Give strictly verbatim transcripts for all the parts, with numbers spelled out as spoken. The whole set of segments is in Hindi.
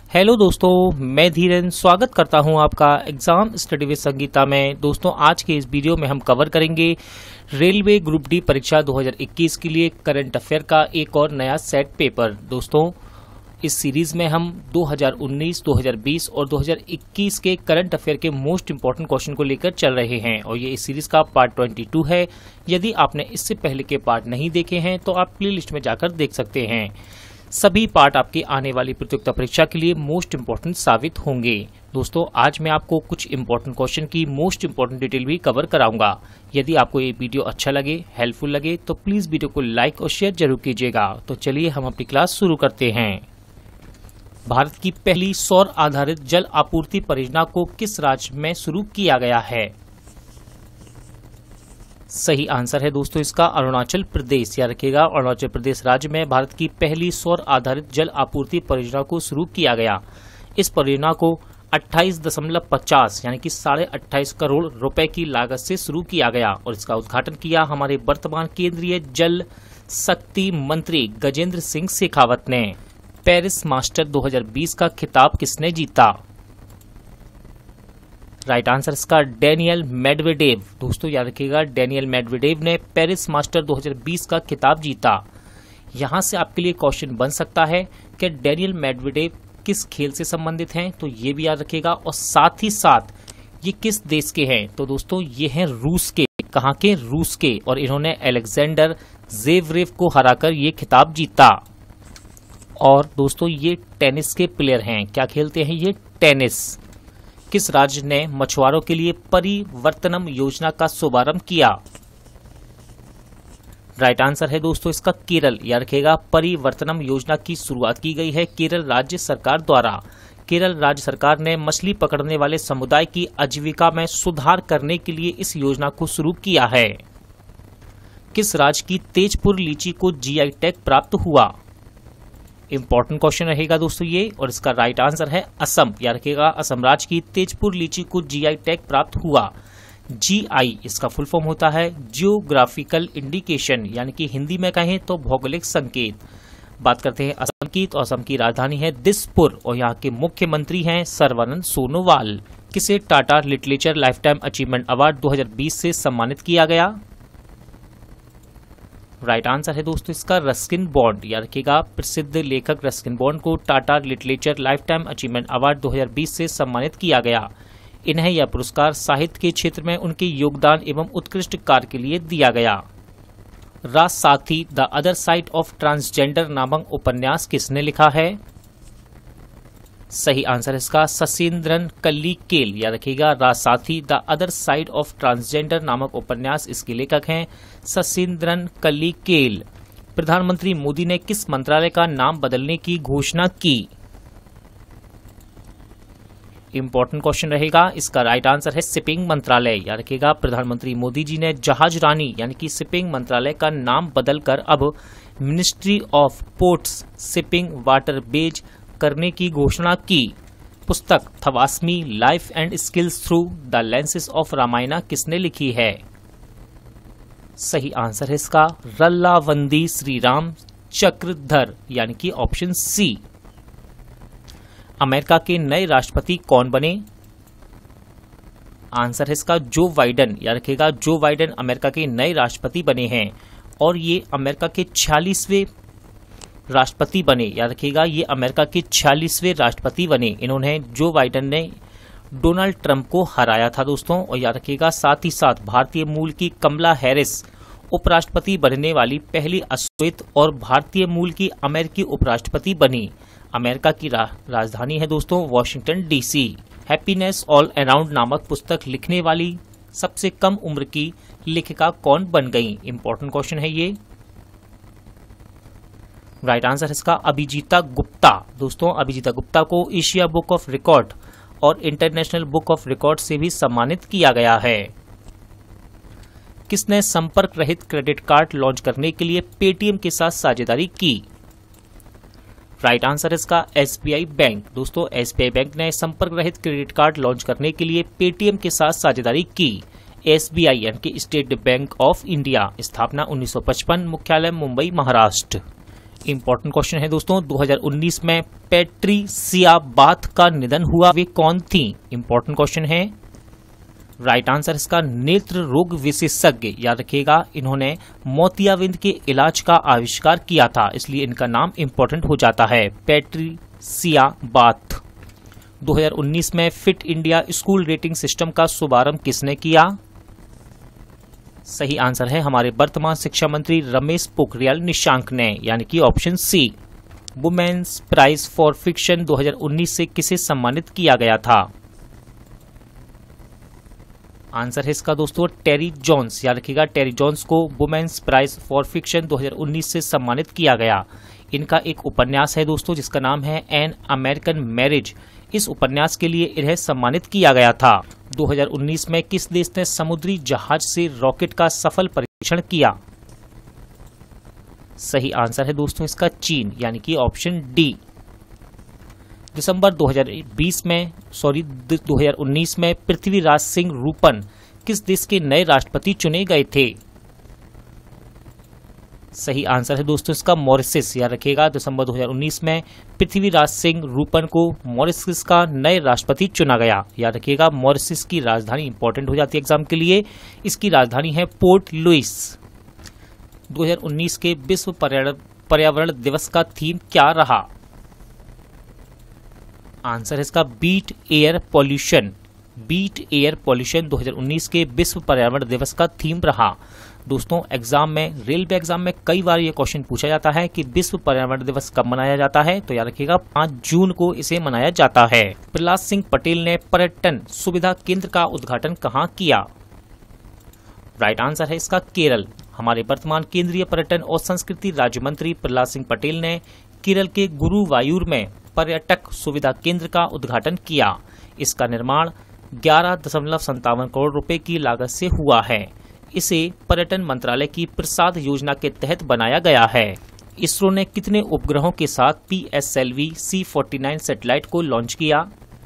हेलो दोस्तों, मैं धीरेन स्वागत करता हूं आपका एग्जाम स्टडी विद संगीता में। दोस्तों, आज के इस वीडियो में हम कवर करेंगे रेलवे ग्रुप डी परीक्षा दो हज़ार इक्कीस के लिए करंट अफेयर का एक और नया सेट पेपर। दोस्तों, इस सीरीज में हम दो हज़ार उन्नीस, दो हज़ार बीस और दो हज़ार इक्कीस के करंट अफेयर के मोस्ट इंपॉर्टेंट क्वेश्चन को लेकर चल रहे हैं और ये इस सीरीज का पार्ट बाईस है। यदि आपने इससे पहले के पार्ट नहीं देखे हैं तो आप प्ले लिस्ट में जाकर देख सकते हैं। सभी पार्ट आपकी आने वाली प्रतियोगिता परीक्षा के लिए मोस्ट इंपॉर्टेंट साबित होंगे। दोस्तों, आज मैं आपको कुछ इंपॉर्टेंट क्वेश्चन की मोस्ट इंपॉर्टेंट डिटेल भी कवर कराऊंगा। यदि आपको ये वीडियो अच्छा लगे, हेल्पफुल लगे तो प्लीज वीडियो को लाइक और शेयर जरूर कीजिएगा। तो चलिए हम अपनी क्लास शुरू करते हैं। भारत की पहली सौर आधारित जल आपूर्ति परियोजना को किस राज्य में शुरू किया गया है? सही आंसर है दोस्तों इसका अरुणाचल प्रदेश। याद रखिएगा, अरुणाचल प्रदेश राज्य में भारत की पहली सौर आधारित जल आपूर्ति परियोजना को शुरू किया गया। इस परियोजना को अट्ठाईस दशमलव पचास यानी कि साढ़े अट्ठाईस करोड़ रुपए की लागत से शुरू किया गया और इसका उद्घाटन किया हमारे वर्तमान केंद्रीय जल शक्ति मंत्री गजेंद्र सिंह शेखावत ने। पेरिस मास्टर दो हज़ार बीस का खिताब किसने जीता? राइट आंसर इसका डेनियल मेडवेडेव। दोस्तों, याद रखिएगा, डेनियल मेडवेडेव ने पेरिस मास्टर दो हज़ार बीस का खिताब जीता। यहां से आपके लिए क्वेश्चन बन सकता है कि डेनियल मेडवेडेव किस खेल से संबंधित हैं, तो ये भी याद रखिएगा और साथ ही साथ ये किस देश के हैं। तो दोस्तों, ये हैं रूस के। कहां के? रूस के। और इन्होंने अलेक्जेंडर ज़ेवरेव को हराकर ये खिताब जीता। और दोस्तों, ये टेनिस के प्लेयर हैं। क्या खेलते हैं ये? टेनिस। किस राज्य ने मछुआरों के लिए परिवर्तनम योजना का शुभारंभ किया? राइट आंसर है दोस्तों इसका केरल। याद रखिएगा, परिवर्तनम योजना की शुरुआत की गई है केरल राज्य सरकार द्वारा। केरल राज्य सरकार ने मछली पकड़ने वाले समुदाय की आजीविका में सुधार करने के लिए इस योजना को शुरू किया है। किस राज्य की तेजपुर लीची को जीआई टैग प्राप्त हुआ? इंपॉर्टेंट क्वेश्चन रहेगा दोस्तों ये, और इसका राइट आंसर है असम। याद रखिएगा, असम राज्य की तेजपुर लीची को जीआई टैग प्राप्त हुआ। जीआई इसका फुल फॉर्म होता है जियोग्राफिकल इंडिकेशन, यानी कि हिंदी में कहें तो भौगोलिक संकेत। बात करते हैं असम की, तो असम की राजधानी है दिसपुर और यहाँ के मुख्यमंत्री हैं सर्बानंद सोनोवाल। किसे Tata literature lifetime achievement award दो हज़ार बीस से सम्मानित किया गया? राइट आंसर है दोस्तों इसका रस्किन बॉन्ड। याद रखिएगा, प्रसिद्ध लेखक रस्किन बॉन्ड को Tata literature lifetime achievement award दो हज़ार बीस से सम्मानित किया गया। इन्हें यह पुरस्कार साहित्य के क्षेत्र में उनके योगदान एवं उत्कृष्ट कार्य के लिए दिया गया। Raj Sathi the other side of transgender नामक उपन्यास किसने लिखा है? सही आंसर इसका ससेंद्रन कल्लिकेल। याद रखिएगा, Raj Sathi the other side of transgender नामक उपन्यास इसके लेखक हैं ससेंद्रन कल्लिकेल। प्रधानमंत्री मोदी ने किस मंत्रालय का नाम बदलने की घोषणा की? इंपॉर्टेंट क्वेश्चन रहेगा, इसका राइट आंसर है शिपिंग मंत्रालय। याद रखिएगा, प्रधानमंत्री मोदी जी ने जहाज रानी यानी कि शिपिंग मंत्रालय का नाम बदलकर अब ministry of ports shipping waterways करने की घोषणा की। पुस्तक थवास्मी life and skills through the lenses of Ramayana किसने लिखी है? सही आंसर है इसका रल्लावंदी श्रीराम चक्रधर, यानी कि ऑप्शन सी। अमेरिका के नए राष्ट्रपति कौन बने? आंसर है इसका जो बाइडेन। याद रखिएगा, जो बाइडेन अमेरिका के नए राष्ट्रपति बने हैं और ये अमेरिका के छियालीसवें राष्ट्रपति बने। याद रखिएगा, ये अमेरिका के छियालीसवें राष्ट्रपति बने। इन्होंने जो बाइडेन ने डोनाल्ड ट्रंप को हराया था दोस्तों। और याद रखिएगा, साथ ही साथ भारतीय मूल की कमला हैरिस उपराष्ट्रपति बनने वाली पहली अश्वेत और भारतीय मूल की अमेरिकी उपराष्ट्रपति बनी। अमेरिका की रा, राजधानी है दोस्तों Washington DC. Happiness all around नामक पुस्तक लिखने वाली सबसे कम उम्र की लेखिका कौन बन गई? इंपॉर्टेंट क्वेश्चन है ये। राइट आंसर है इसका अभिजीता गुप्ता। दोस्तों, अभिजीता गुप्ता को एशिया बुक ऑफ रिकॉर्ड और इंटरनेशनल बुक ऑफ रिकॉर्ड से भी सम्मानित किया गया है। किसने संपर्क रहित क्रेडिट कार्ड लॉन्च करने के लिए पेटीएम के साथ साझेदारी की? राइट आंसर इसका एसबीआई बैंक। दोस्तों, एसबीआई बैंक ने संपर्क रहित क्रेडिट कार्ड लॉन्च करने के लिए पेटीएम के साथ साझेदारी की। एसबीआई यानी कि स्टेट बैंक ऑफ इंडिया, स्थापना उन्नीस सौ पचपन, मुख्यालय मुंबई महाराष्ट्र। इंपॉर्टेंट क्वेश्चन है दोस्तों, दो हज़ार उन्नीस में पैट्रिसिया बाथ का निधन हुआ, वे कौन थी? इंपॉर्टेंट क्वेश्चन है। राइट आंसर इसका नेत्र रोग विशेषज्ञ, याद रखिएगा इन्होंने मोतियाबिंद के इलाज का आविष्कार किया था, इसलिए इनका नाम इंपॉर्टेंट हो जाता है, पैट्रिसिया बाथ। दो हज़ार उन्नीस में fit India school rating system का शुभारंभ किसने किया? सही आंसर है हमारे वर्तमान शिक्षा मंत्री रमेश पोखरियाल निशंक ने, यानी कि option C. Women's prize for fiction दो हज़ार उन्नीस से किसे सम्मानित किया गया था? आंसर है इसका दोस्तों टेरी जोन्स, याद रखिएगा टेरी जोन्स को वुमेन्स प्राइज फॉर फिक्शन दो हज़ार उन्नीस से सम्मानित किया गया। इनका एक उपन्यास है दोस्तों जिसका नाम है एन अमेरिकन मैरिज, इस उपन्यास के लिए इन्हें सम्मानित किया गया था। दो हज़ार उन्नीस में किस देश ने समुद्री जहाज से रॉकेट का सफल परीक्षण किया? सही आंसर है दोस्तों इसका चीन, यानी कि ऑप्शन डी। दिसंबर दो हज़ार बीस में सॉरी दो हज़ार उन्नीस में पृथ्वीराज सिंह रूपन किस देश के नए राष्ट्रपति चुने गए थे? सही आंसर है दोस्तों इसका मॉरिशस, याद रखिएगा दिसंबर दो हज़ार उन्नीस में पृथ्वीराज सिंह रूपन को मॉरिशस का नए राष्ट्रपति चुना गया। याद रखिएगा मॉरिशस की राजधानी इंपॉर्टेंट हो जाती है एग्जाम के लिए, इसकी राजधानी है पोर्ट लुइस। दो हज़ार उन्नीस के विश्व पर्यावरण दिवस का थीम क्या रहा? आंसर है इसका beat air pollution, beat air pollution दो हज़ार उन्नीस के विश्व पर्यावरण दिवस का थीम रहा। दोस्तों एग्जाम में, रेलवे एग्जाम में कई बार ये क्वेश्चन पूछा जाता है कि विश्व पर्यावरण दिवस कब मनाया जाता है, तो याद रखिएगा पाँच जून को इसे मनाया जाता है। प्रहलाद सिंह पटेल ने पर्यटन सुविधा केंद्र का उद्घाटन कहाँ किया? राइट आंसर है इसका केरल। हमारे वर्तमान केंद्रीय पर्यटन और संस्कृति राज्य मंत्री प्रहलाद सिंह पटेल ने केरल के गुरुवायूर में पर्यटक सुविधा केंद्र का उद्घाटन किया। इसका निर्माण ग्यारह दशमलव संतावन करोड़ रुपए की लागत से हुआ है। इसे पर्यटन मंत्रालय की प्रसाद योजना के तहत बनाया गया है। इसरो ने कितने उपग्रहों के साथ P S L V C forty nine satellite को लॉन्च किया?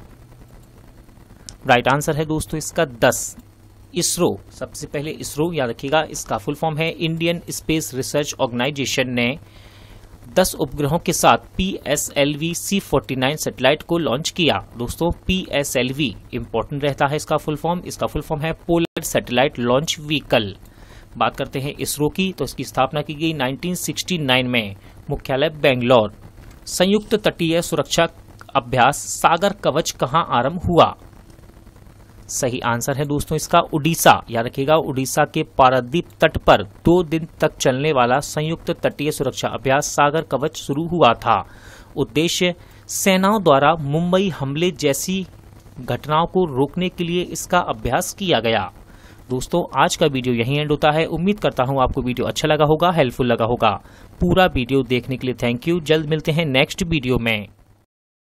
राइट आंसर है दोस्तों इसका दस। इसरो, सबसे पहले इसरो, याद रखिएगा इसका फुल फॉर्म है इंडियन स्पेस रिसर्च ऑर्गेनाइजेशन, ने दस उपग्रहों के साथ P S L V C forty nine satellite को लॉन्च किया। दोस्तों P S L V important रहता है इसका फुल फॉर्म, इसका फुल फॉर्म है पोलर सैटेलाइट लॉन्च व्हीकल। बात करते हैं इसरो की, तो इसकी स्थापना की गई नाइनटीन सिक्सटी नाइन में, मुख्यालय बेंगलोर। संयुक्त तटीय सुरक्षा अभ्यास सागर कवच कहाँ आरंभ हुआ? सही आंसर है दोस्तों इसका उड़ीसा, याद रखिएगा उड़ीसा के पारादीप तट पर दो दिन तक चलने वाला संयुक्त तटीय सुरक्षा अभ्यास सागर कवच शुरू हुआ था। उद्देश्य सेनाओं द्वारा मुंबई हमले जैसी घटनाओं को रोकने के लिए इसका अभ्यास किया गया। दोस्तों आज का वीडियो यहीं एंड होता है। उम्मीद करता हूं आपको वीडियो अच्छा लगा होगा, हेल्पफुल लगा होगा। पूरा वीडियो देखने के लिए थैंक यू। जल्द मिलते हैं नेक्स्ट वीडियो में।